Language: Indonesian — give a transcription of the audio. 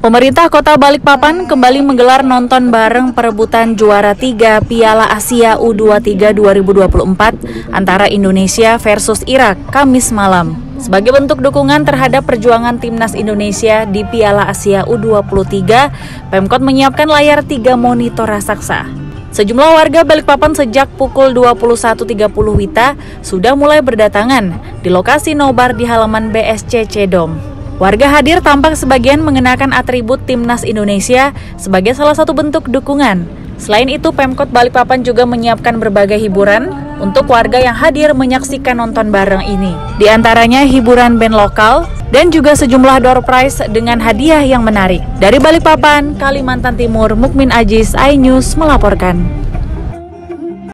Pemerintah Kota Balikpapan kembali menggelar nonton bareng perebutan juara 3 Piala Asia U23 2024 antara Indonesia versus Irak Kamis malam. Sebagai bentuk dukungan terhadap perjuangan timnas Indonesia di Piala Asia U23, Pemkot menyiapkan layar 3 monitor raksasa. Sejumlah warga Balikpapan sejak pukul 21.30 WITA sudah mulai berdatangan di lokasi nobar di halaman BSCC Dom. Warga hadir tampak sebagian mengenakan atribut timnas Indonesia sebagai salah satu bentuk dukungan. Selain itu, Pemkot Balikpapan juga menyiapkan berbagai hiburan untuk warga yang hadir menyaksikan nonton bareng ini. Di antaranya hiburan band lokal dan juga sejumlah door prize dengan hadiah yang menarik. Dari Balikpapan, Kalimantan Timur, Mukmin Aziz, iNews melaporkan.